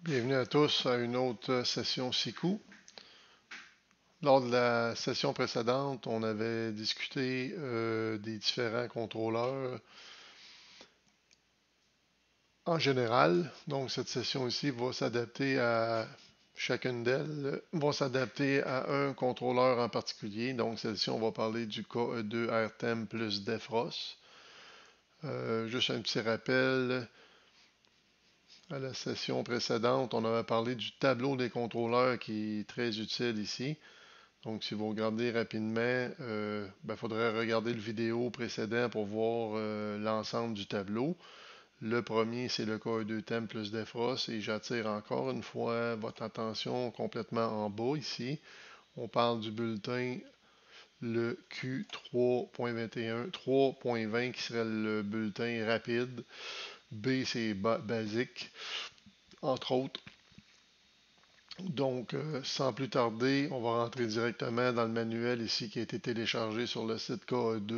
Bienvenue à tous à une autre session SICU. Lors de la session précédente, on avait discuté des différents contrôleurs en général. Donc, cette session ici va s'adapter à chacune d'elles, va s'adapter à un contrôleur en particulier. Donc, celle-ci, on va parler du KE2 RTEM plus Defrost. Juste un petit rappel. À la session précédente, on avait parlé du tableau des contrôleurs qui est très utile ici. Donc, si vous regardez rapidement, il faudrait regarder le vidéo précédent pour voir l'ensemble du tableau. Le premier, c'est le KE2 thème plus Defrost et j'attire encore une fois votre attention complètement en bas ici. On parle du bulletin, le Q3.21, 3.20 qui serait le bulletin rapide. B, c'est basique, entre autres. Donc, sans plus tarder, on va rentrer directement dans le manuel ici qui a été téléchargé sur le site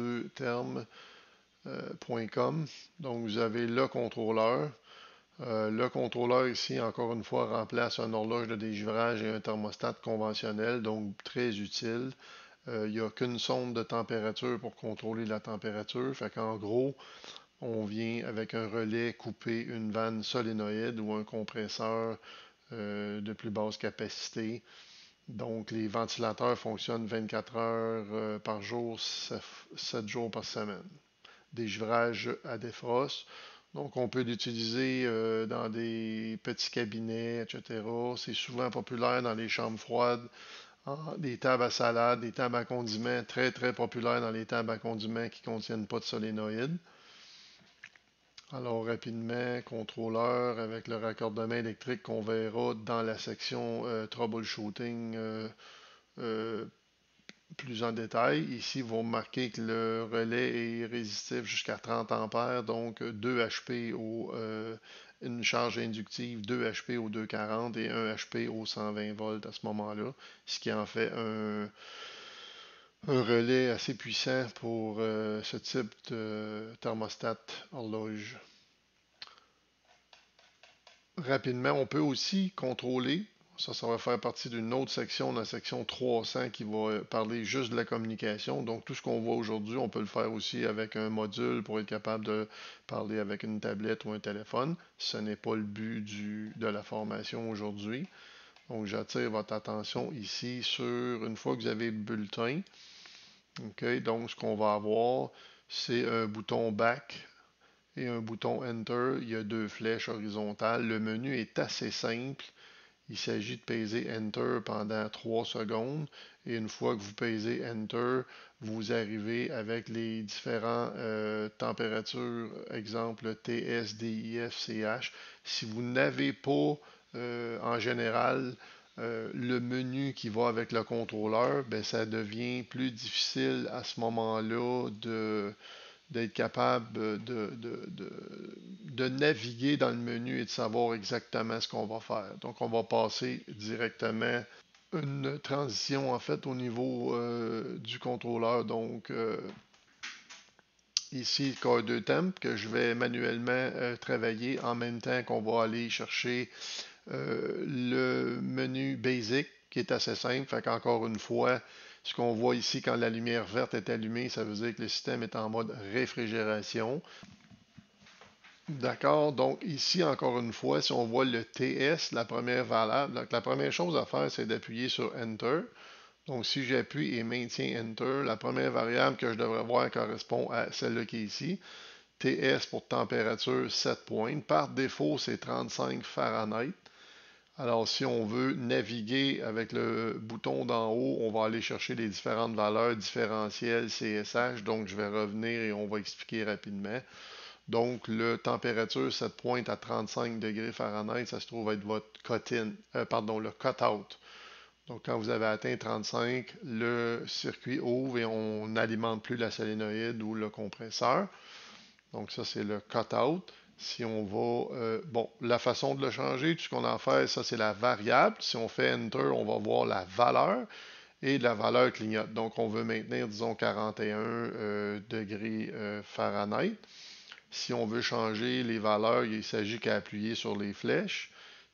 ke2term.com. Donc, vous avez le contrôleur. Le contrôleur ici, encore une fois, remplace une horloge de dégivrage et un thermostat conventionnel, donc très utile. Il n'y a qu'une sonde de température pour contrôler la température. Fait qu'en gros, on vient avec un relais couper une vanne solénoïde ou un compresseur de plus basse capacité. Donc, les ventilateurs fonctionnent 24 heures par jour, 7 jours par semaine. Dégivrage à défrost. Donc, on peut l'utiliser dans des petits cabinets, etc. C'est souvent populaire dans les chambres froides, des tables à salade, des tables à condiments, très, très populaire dans les tables à condiments qui ne contiennent pas de solénoïde. Alors, rapidement, contrôleur avec le raccordement électrique qu'on verra dans la section troubleshooting euh, plus en détail. Ici, vous remarquez que le relais est résistif jusqu'à 30 ampères, donc 2 HP une charge inductive, 2 HP au 240 et 1 HP au 120 volts à ce moment-là, ce qui en fait un relais assez puissant pour ce type de thermostat horloge. Rapidement, on peut aussi contrôler, ça va faire partie d'une autre section, la section 300 qui va parler juste de la communication. Donc tout ce qu'on voit aujourd'hui, on peut le faire aussi avec un module pour être capable de parler avec une tablette ou un téléphone. Ce n'est pas le but de la formation aujourd'hui. Donc j'attire votre attention ici sur, une fois que vous avez le bulletin, OK, donc ce qu'on va avoir, c'est un bouton Back et un bouton Enter. Il y a deux flèches horizontales. Le menu est assez simple. Il s'agit de peser Enter pendant 3 secondes. Et une fois que vous pesez Enter, vous arrivez avec les différentes températures, exemple TS, DIF, CH. Si vous n'avez pas en général le menu qui va avec le contrôleur, ben, ça devient plus difficile à ce moment-là d'être capable de naviguer dans le menu et de savoir exactement ce qu'on va faire. Donc, on va passer directement une transition en fait au niveau du contrôleur. Donc, ici, Core 2 Temp que je vais manuellement travailler en même temps qu'on va aller chercher le menu Basic qui est assez simple. Fait qu'encore une fois, ce qu'on voit ici quand la lumière verte est allumée, ça veut dire que le système est en mode réfrigération. D'accord, donc ici, encore une fois, si on voit le TS, la première valable, donc la première chose à faire, c'est d'appuyer sur Enter. Donc, si j'appuie et maintiens Enter, la première variable que je devrais voir correspond à celle-là qui est ici. TS pour température 7 points. Par défaut, c'est 35 Fahrenheit. Alors, si on veut naviguer avec le bouton d'en haut, on va aller chercher les différentes valeurs différentielles CSH. Donc, je vais revenir et on va expliquer rapidement. Donc, le température, cette pointe à 35 degrés Fahrenheit, ça se trouve être votre le cut-out. Donc, quand vous avez atteint 35, le circuit ouvre et on n'alimente plus la solénoïde ou le compresseur. Donc, ça, c'est le cut-out. Si on va, la façon de le changer, tout ce qu'on a à faire, ça, c'est la variable. Si on fait Enter, on va voir la valeur et la valeur clignote. Donc, on veut maintenir, disons, 41 degrés Fahrenheit. Si on veut changer les valeurs, il s'agit qu'à appuyer sur les flèches.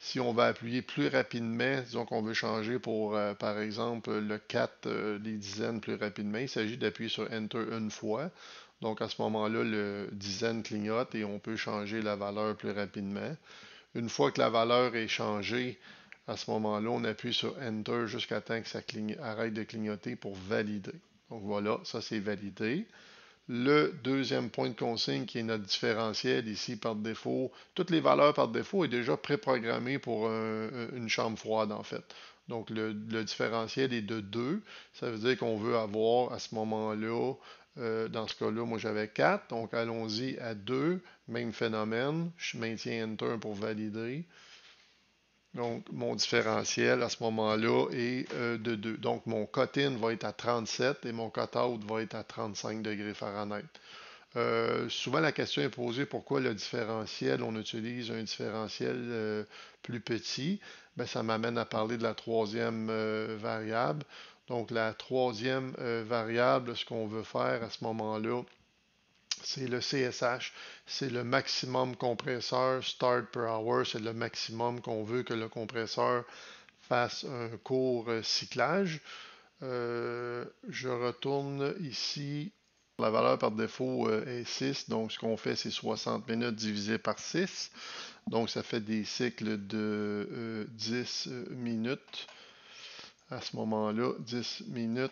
Si on va appuyer plus rapidement, disons qu'on veut changer pour, par exemple, le 4, les dizaines plus rapidement, il s'agit d'appuyer sur Enter une fois. Donc à ce moment-là, le dizaine clignote et on peut changer la valeur plus rapidement. Une fois que la valeur est changée, à ce moment-là, on appuie sur Enter jusqu'à temps que ça arrête de clignoter pour valider. Donc voilà, ça c'est validé. Le deuxième point de consigne qui est notre différentiel ici par défaut, toutes les valeurs par défaut est déjà préprogrammé pour une chambre froide en fait. Donc le différentiel est de 2. Ça veut dire qu'on veut avoir à ce moment-là, dans ce cas-là, moi j'avais 4. Donc allons-y à 2. Même phénomène. Je maintiens Enter pour valider. Donc, mon différentiel à ce moment-là est de 2. Donc, mon cut-in va être à 37 et mon cut-out va être à 35 degrés Fahrenheit. Souvent, la question est posée pourquoi le différentiel, on utilise un différentiel plus petit. Ben, ça m'amène à parler de la troisième variable. Donc, la troisième variable, ce qu'on veut faire à ce moment-là, c'est le CSH, c'est le maximum compresseur start per hour, c'est le maximum qu'on veut que le compresseur fasse un court cyclage. Je retourne ici. La valeur par défaut est 6, donc ce qu'on fait, c'est 60 minutes divisé par 6. Donc ça fait des cycles de 10 minutes. À ce moment-là, 10 minutes.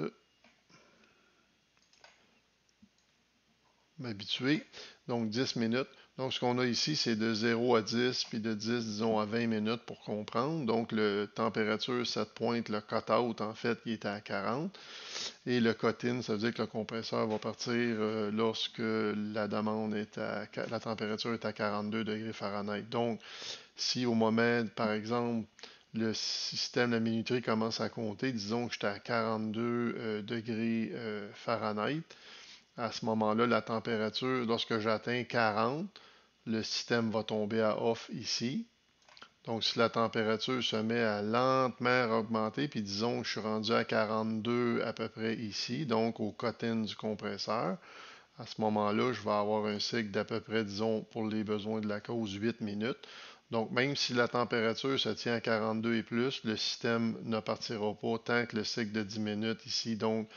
M'habituer. Donc 10 minutes. Donc ce qu'on a ici, c'est de 0 à 10, puis de 10, disons, à 20 minutes pour comprendre. Donc la température, cette pointe, le cut-out, en fait, il est à 40. Et le cut-in, ça veut dire que le compresseur va partir lorsque la demande est la température est à 42 degrés Fahrenheit. Donc, si au moment, par exemple, le système, la minuterie commence à compter, disons que j'étais à 42 degrés Fahrenheit, à ce moment-là, la température, lorsque j'atteins 40, le système va tomber à off ici. Donc, si la température se met à lentement augmenter, puis disons que je suis rendu à 42 à peu près ici, donc au cut-in du compresseur, à ce moment-là, je vais avoir un cycle d'à peu près, disons, pour les besoins de la cause, 8 minutes. Donc, même si la température se tient à 42 et plus, le système ne partira pas tant que le cycle de 10 minutes ici. Donc,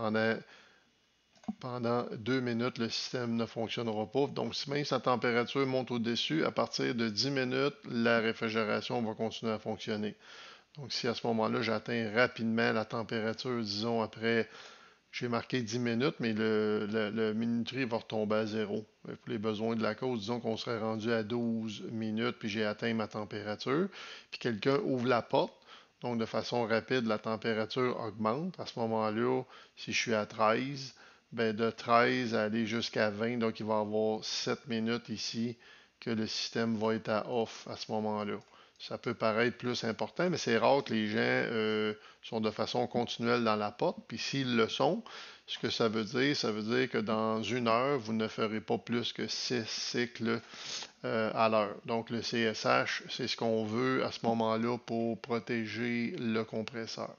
pendant 2 minutes, le système ne fonctionnera pas. Donc, si même si la température monte au-dessus, à partir de 10 minutes, la réfrigération va continuer à fonctionner. Donc, si à ce moment-là, j'atteins rapidement la température, disons après, j'ai marqué 10 minutes, mais le minuterie va retomber à zéro. Pour les besoins de la cause, disons qu'on serait rendu à 12 minutes, puis j'ai atteint ma température, puis quelqu'un ouvre la porte. Donc, de façon rapide, la température augmente. À ce moment-là, si je suis à 13, ben de 13 à aller jusqu'à 20, donc il va y avoir 7 minutes ici que le système va être à off à ce moment-là. Ça peut paraître plus important, mais c'est rare que les gens sont de façon continuelle dans la porte. Puis s'ils le sont, ce que ça veut dire que dans une heure, vous ne ferez pas plus que 6 cycles à l'heure. Donc le CSH, c'est ce qu'on veut à ce moment-là pour protéger le compresseur.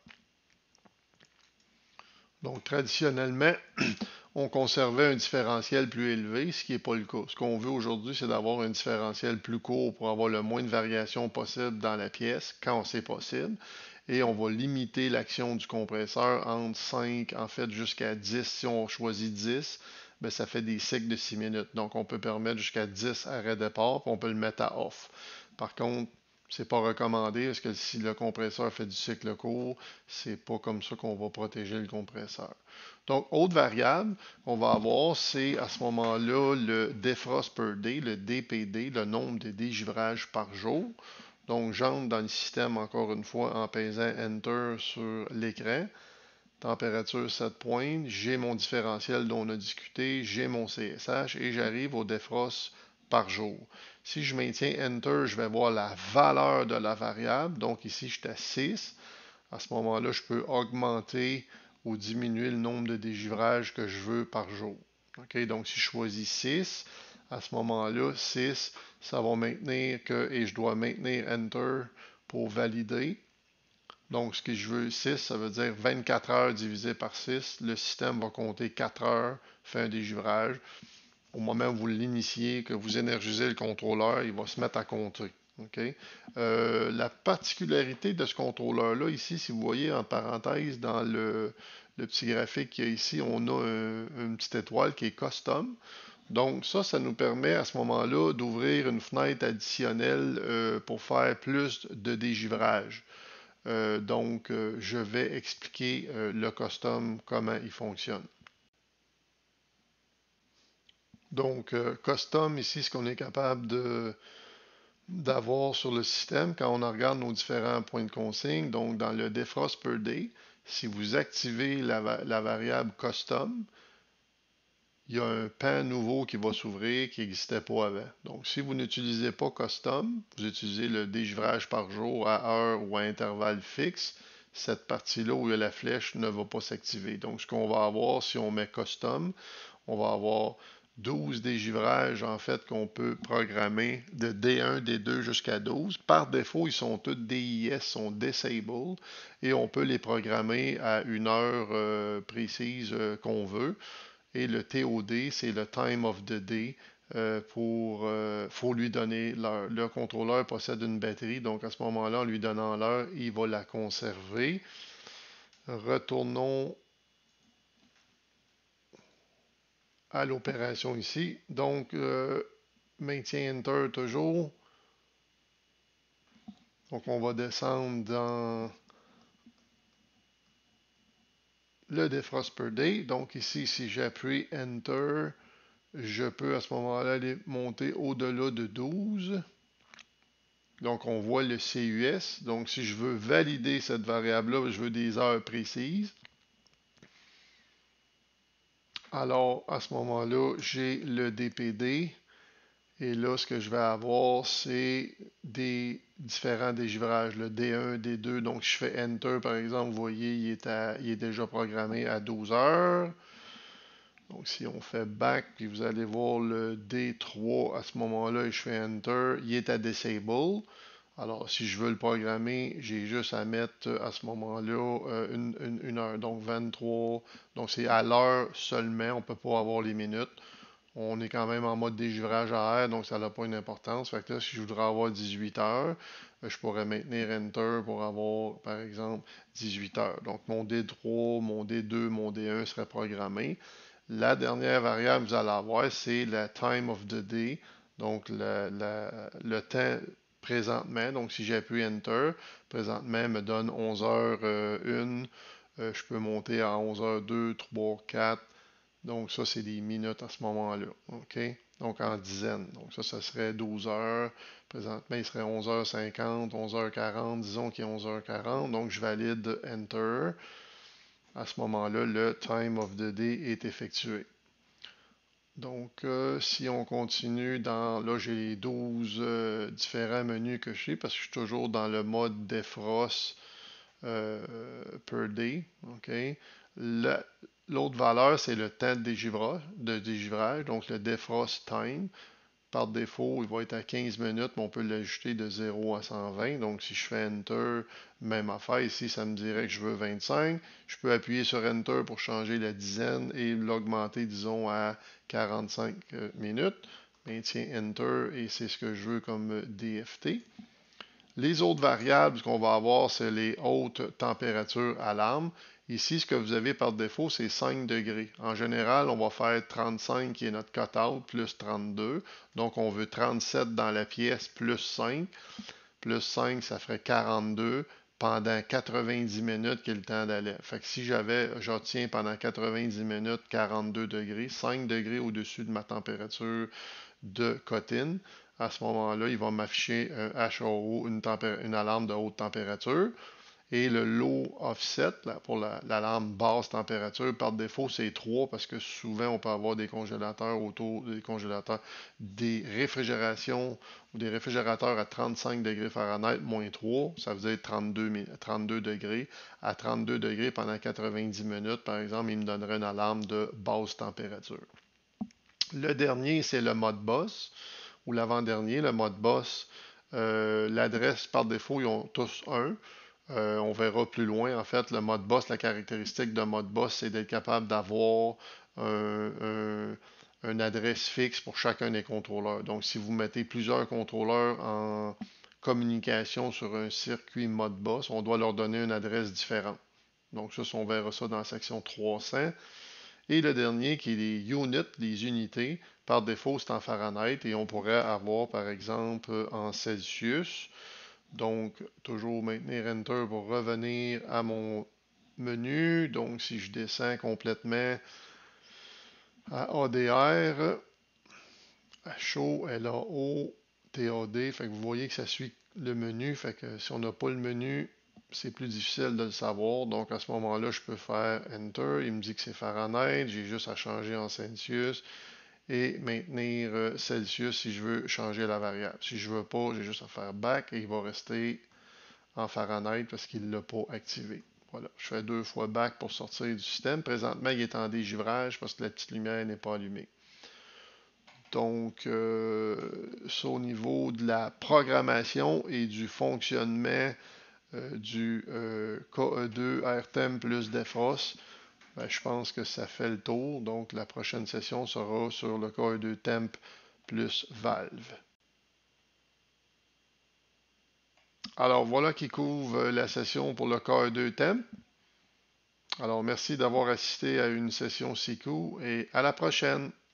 Donc traditionnellement, on conservait un différentiel plus élevé, ce qui n'est pas le cas. Ce qu'on veut aujourd'hui, c'est d'avoir un différentiel plus court pour avoir le moins de variations possible dans la pièce, quand c'est possible. Et on va limiter l'action du compresseur entre 5, en fait, jusqu'à 10. Si on choisit 10, ben, ça fait des cycles de 6 minutes. Donc, on peut permettre jusqu'à 10 arrêts départ, puis on peut le mettre à off. Par contre, c'est pas recommandé parce que si le compresseur fait du cycle court, c'est pas comme ça qu'on va protéger le compresseur. Donc, autre variable qu'on va avoir, c'est à ce moment-là le defrost per day, le DPD, le nombre de dégivrages par jour. Donc, j'entre dans le système encore une fois en pesant Enter sur l'écran. Température 7 points, j'ai mon différentiel dont on a discuté, j'ai mon CSH et j'arrive au defrost par jour. Si je maintiens Enter, je vais voir la valeur de la variable. Donc ici, je suis à 6. À ce moment-là, je peux augmenter ou diminuer le nombre de dégivrages que je veux par jour. Okay? Donc si je choisis 6, à ce moment-là, 6, ça va maintenir que, et je dois maintenir Enter pour valider. Donc, ce que je veux, 6, ça veut dire 24 heures divisé par 6. Le système va compter 4 heures, fait un dégivrage. Au moment où vous l'initiez, que vous énergisez le contrôleur, il va se mettre à compter. OK? La particularité de ce contrôleur-là, ici, si vous voyez en parenthèse dans le petit graphique qu'il y a ici, on a une petite étoile qui est custom. Donc ça nous permet à ce moment-là d'ouvrir une fenêtre additionnelle pour faire plus de dégivrage. Je vais expliquer le custom, comment il fonctionne. Custom, ici, ce qu'on est capable d'avoir sur le système quand on regarde nos différents points de consigne. Donc, dans le defrost per day, si vous activez la variable custom, il y a un pan nouveau qui va s'ouvrir qui n'existait pas avant. Donc, si vous n'utilisez pas custom, vous utilisez le dégivrage par jour à heure ou à intervalle fixe, cette partie-là où il y a la flèche ne va pas s'activer. Donc, ce qu'on va avoir si on met custom, on va avoir 12 dégivrages en fait qu'on peut programmer de D1, D2 jusqu'à 12. Par défaut, ils sont tous DIS, sont disabled et on peut les programmer à une heure précise qu'on veut. Et le TOD, c'est le Time of the Day. Faut lui donner l'heure. Le contrôleur possède une batterie, donc à ce moment-là, en lui donnant l'heure, il va la conserver. Retournons à l'opération ici. Donc, maintien Enter toujours. Donc, on va descendre dans le defrost per day. Donc, ici, si j'appuie Enter, je peux à ce moment-là aller monter au-delà de 12. Donc, on voit le CUS. Donc, si je veux valider cette variable-là, je veux des heures précises. Alors, à ce moment-là, j'ai le DPD. Et là, ce que je vais avoir, c'est des différents dégivrages, le D1, D2. Donc, je fais Enter, par exemple, vous voyez, il est déjà programmé à 12 heures. Donc, si on fait Back, puis vous allez voir le D3 à ce moment-là, et je fais Enter, il est à Disable. Alors, si je veux le programmer, j'ai juste à mettre à ce moment-là une heure. Donc, 23. Donc, c'est à l'heure seulement. On ne peut pas avoir les minutes. On est quand même en mode dégivrage à air, donc ça n'a pas une importance. Fait que là, si je voudrais avoir 18 heures, je pourrais maintenir Enter pour avoir, par exemple, 18 heures. Donc, mon D3, mon D2, mon D1 serait programmé. La dernière variable que vous allez avoir, c'est la time of the day, donc le temps présentement. Donc, si j'appuie Enter, présentement me donne 11h01. Je peux monter à 11h02, 3, 4. Donc, ça, c'est des minutes à ce moment-là. OK? Donc, en dizaines. Donc, ça serait 12 heures. Présentement, il serait 11h50, 11h40. Disons qu'il est 11h40. Donc, je valide Enter. À ce moment-là, le Time of the Day est effectué. Donc, si on continue dans... Là, j'ai les 12 différents menus que j'ai parce que je suis toujours dans le mode defrost per day. OK? L'autre valeur, c'est le temps de dégivrage, donc le defrost time. Par défaut, il va être à 15 minutes, mais on peut l'ajouter de 0 à 120. Donc, si je fais Enter, même affaire. Ici, ça me dirait que je veux 25. Je peux appuyer sur Enter pour changer la dizaine et l'augmenter, disons, à 45 minutes. Maintien Enter et c'est ce que je veux comme DFT. Les autres variables qu'on va avoir, c'est les hautes températures alarme. Ici, ce que vous avez par défaut, c'est 5 degrés. En général, on va faire 35 qui est notre cutout, plus 32. Donc, on veut 37 dans la pièce, plus 5. Plus 5, ça ferait 42 pendant 90 minutes qui est le temps d'aller. Fait que si j'obtiens pendant 90 minutes 42 degrés, 5 degrés au-dessus de ma température de cotine, à ce moment-là, il va m'afficher un HAO, une alarme de haute température. Et le low offset, là, pour l'alarme basse température, par défaut, c'est 3 parce que souvent, on peut avoir des congélateurs des réfrigérations ou des réfrigérateurs à 35 degrés Fahrenheit, moins 3, ça veut dire 32 degrés. À 32 degrés pendant 90 minutes, par exemple, il me donnerait une alarme de basse température. Le dernier, c'est le mode boss, ou l'avant-dernier, le mode boss. L'adresse, par défaut, ils ont tous un. On verra plus loin. En fait, le mode boss, la caractéristique d'un mode boss, c'est d'être capable d'avoir une adresse fixe pour chacun des contrôleurs. Donc, si vous mettez plusieurs contrôleurs en communication sur un circuit Modbus, on doit leur donner une adresse différente. Donc ça, on verra ça dans la section 300. Et le dernier qui est les units, les unités. Par défaut, c'est en Fahrenheit et on pourrait avoir par exemple en Celsius. Donc, toujours maintenir Enter pour revenir à mon menu. Donc, si je descends complètement à ADR, à chaud, LAO, TAD, fait que vous voyez que ça suit le menu. Fait que si on n'a pas le menu, c'est plus difficile de le savoir. Donc, à ce moment-là, je peux faire Enter. Il me dit que c'est Fahrenheit. J'ai juste à changer en Celsius et maintenir Celsius si je veux changer la variable. Si je veux pas, j'ai juste à faire Back et il va rester en Fahrenheit parce qu'il ne l'a pas activé. Voilà, je fais 2 fois back pour sortir du système. Présentement, il est en dégivrage parce que la petite lumière n'est pas allumée. Donc, ça au niveau de la programmation et du fonctionnement du KE2 RTEM plus DEFROS, ben, je pense que ça fait le tour. Donc, la prochaine session sera sur le KE2 Temp plus Valve. Alors, voilà qui couvre la session pour le KE2 Temp. Alors, merci d'avoir assisté à une session SICU et à la prochaine.